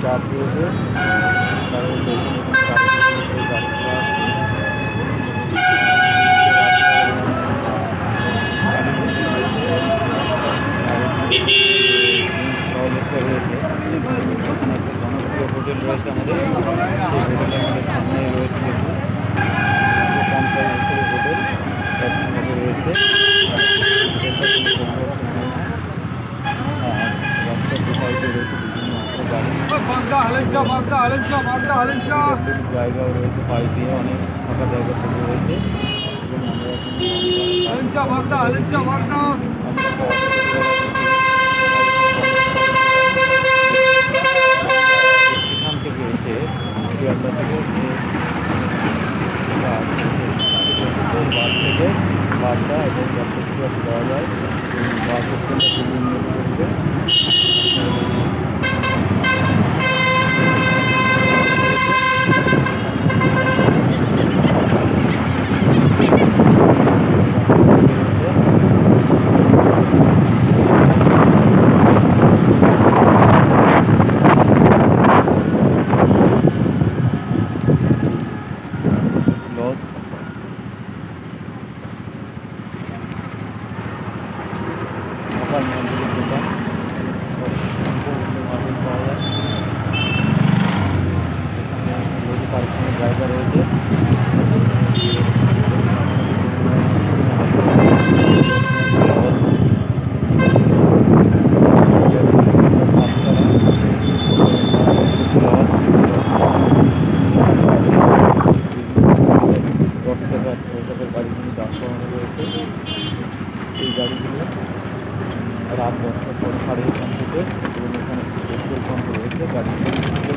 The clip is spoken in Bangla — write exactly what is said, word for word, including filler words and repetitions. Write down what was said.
চার্জ রয়েছে। জনপ্রিয় হোটেল রয়েছে আমাদের, সেই হোটেলে আমাদের সামনে রয়েছে পঞ্চাশ বছরের হোটেল রয়েছে। জায়গাও রয়েছে, পাশ দিয়ে অনেক ফাঁকা জায়গা তৈরি রয়েছে এবং আমরা এখান থেকে এসে শিয়ালদা থেকে বাস থেকে বাসটা এবং যাত্রীরা দেওয়া যায়। বাস স্ট্যান্ডটা খুবই উন্নত করছে। জায়গা রয়েছে। গাড়িগুলি দাঁড় করানো রয়েছে। এই গাড়িগুলো রাত দশটার পর সাড়ে এখান থেকে এবং এখানে পেট্রোল পাম্প রয়েছে। গাড়িগুলি